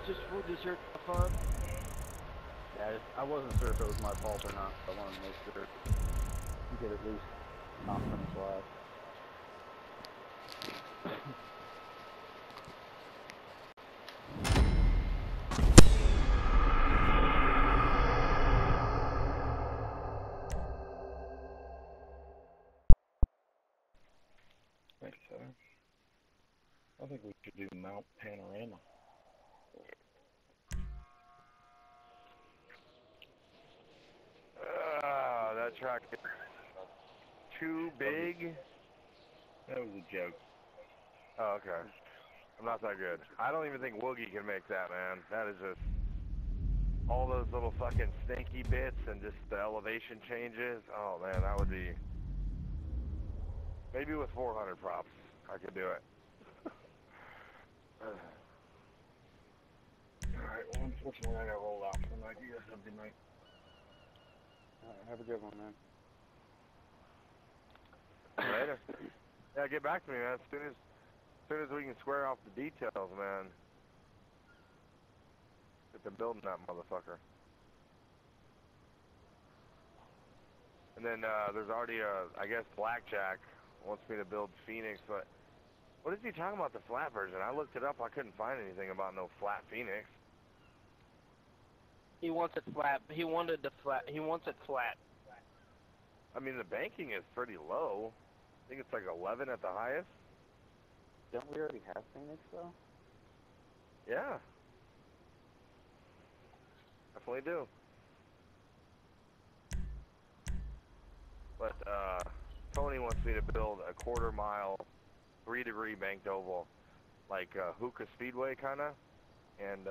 we'll just hear fun. Yeah, I wasn't sure if it was my fault or not, so I wanted to make sure you could at least not finish last. Thanks, sir. I think we should do Mount Panorama. That track is too big. That was a joke. Oh, okay. I'm not that good. I don't even think Woogie can make that, man. That is just all those little fucking stinky bits and just the elevation changes. Oh, man, that would be... Maybe with 400 props, I could do it. Alright, well, unfortunately, I got rolled out for the night. You guys have a good night. Alright, have a good one, man. Later. Yeah, get back to me, man. As soon as we can square off the details, man. Get to building that motherfucker. And then there's already I guess Blackjack wants me to build Phoenix, but what is he talking about, the flat version? I looked it up, I couldn't find anything about no flat Phoenix. He wants it flat. He wants it flat. I mean, the banking is pretty low. I think it's like 11 at the highest. Don't we already have Phoenix, though? Yeah. Definitely do. But, Tony wants me to build a quarter-mile, 3-degree banked oval, like Hookah Speedway, kind of. And,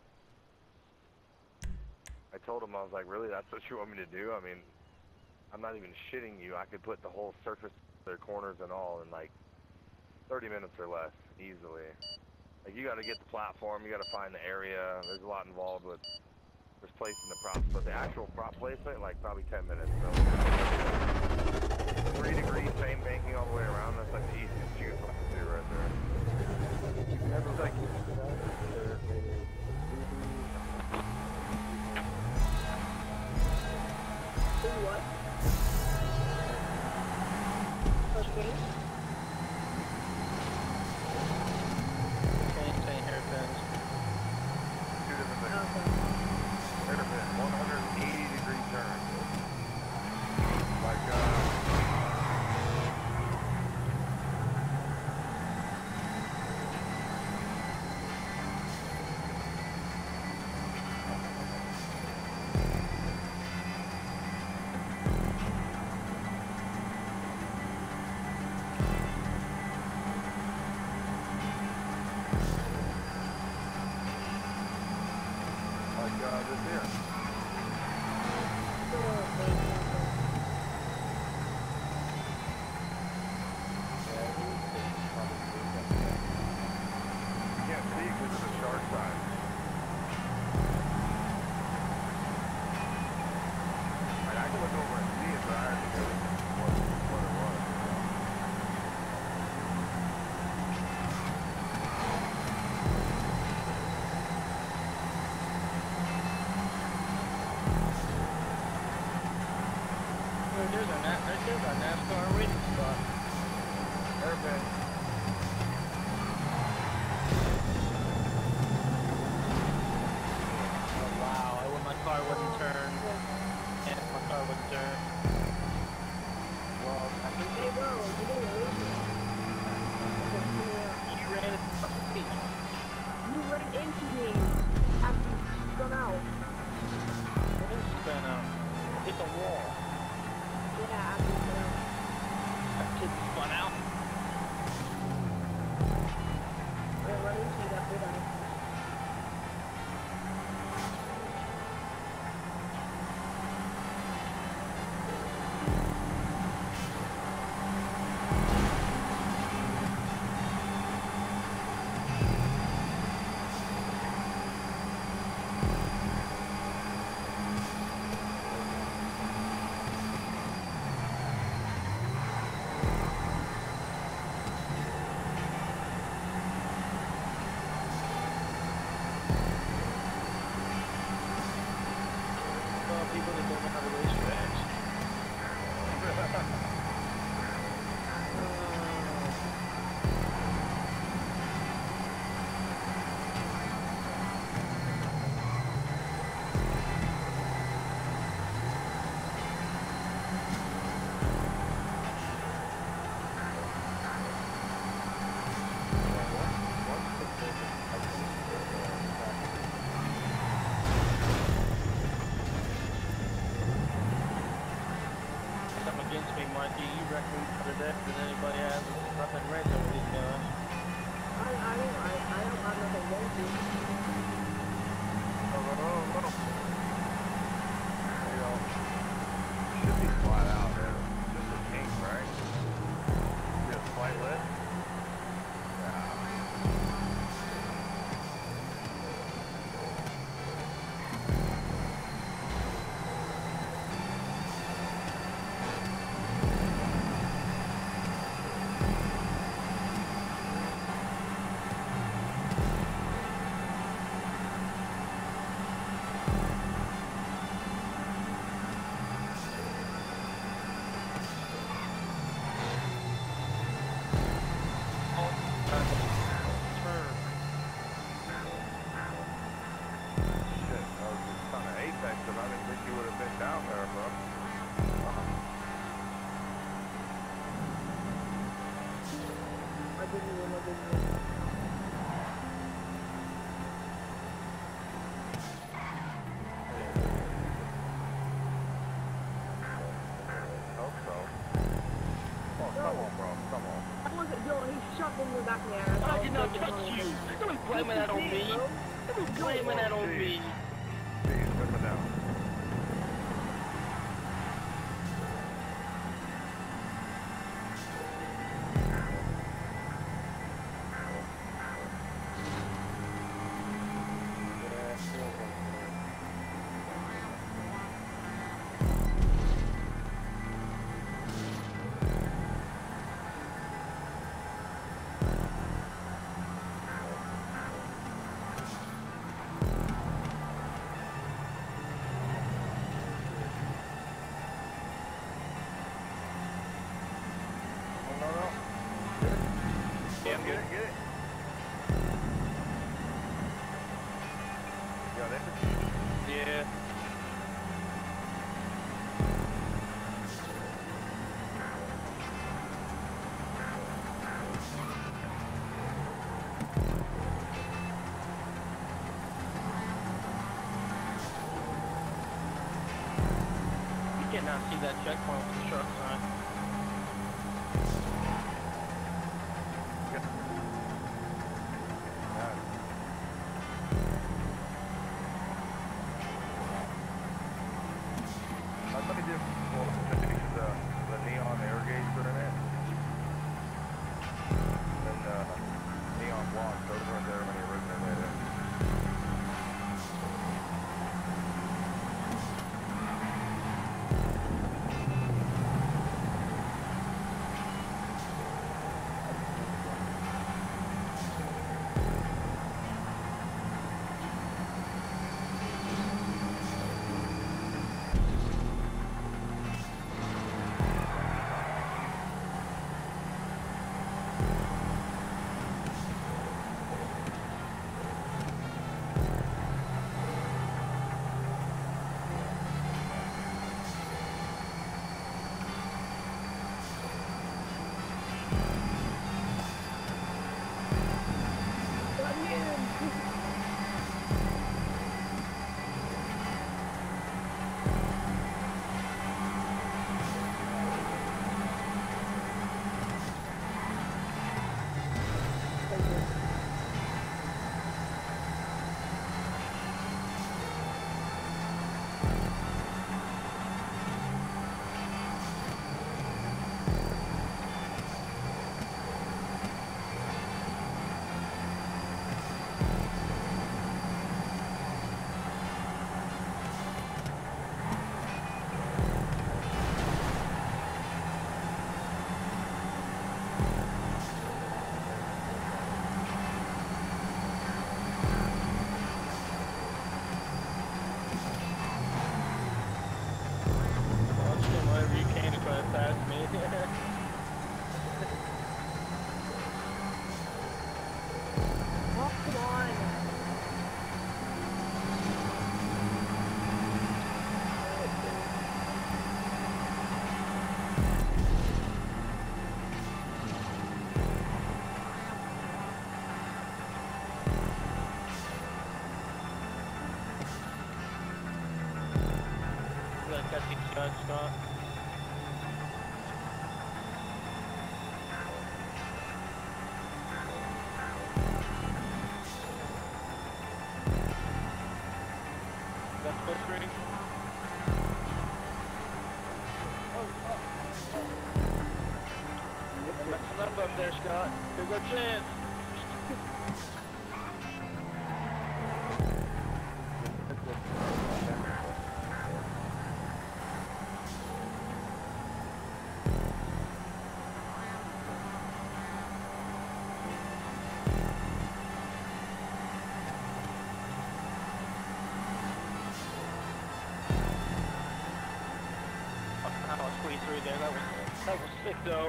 I told him, I was like, really, that's what you want me to do? I mean, I'm not even shitting you. I could put the whole surface, their corners and all, in like 30 minutes or less, easily. Like, you got to get the platform, you got to find the area. There's a lot involved with just placing the props, but the actual prop placement, like, probably 10 minutes. So, 3 degrees, same banking all the way around. That's like the easiest you can do right there. You've never It's like, What? Okay. Same hairpins. 2 different things. Hairpin, 180-degree turn. Like, this here. You can't see because of the shark side. Like, I can look over and see it, but I already knew what it was. There's our NASCAR waiting spot. Hairpin. Oh wow, my car wouldn't turn. And my car wouldn't turn. Well, I think Hey, bro, you know what? You ran into the speed. You ran into me after you spun out. What is spin out? Hit the wall. Yeah, after you spun out. That kid spun out. Mikey, you reckon better that than anybody has nothing range over these guys. I don't have nothing against you. Oh. You know, should be flat out there. Just a kink, right? Just flight lit? Yeah. I did not touch you. Don't be blaming that on me. Don't be blaming that on me. Jeez, put me down. Get it. Got it? Yeah. You cannot see that checkpoint with the truck sign. Let me just the neon air gauge for a minute. And neon blonde, those weren't there when you originally made it. Scott. Full screen. Messing up there, Scott. Here's our chance. I'll squeeze through there. That was sick though.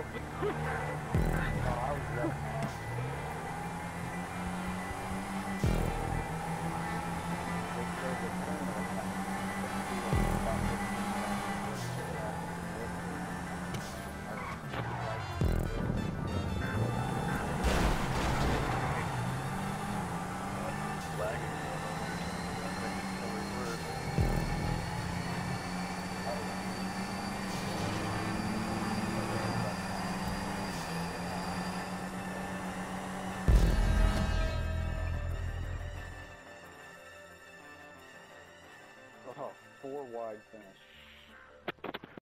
Oh, 4 wide finish.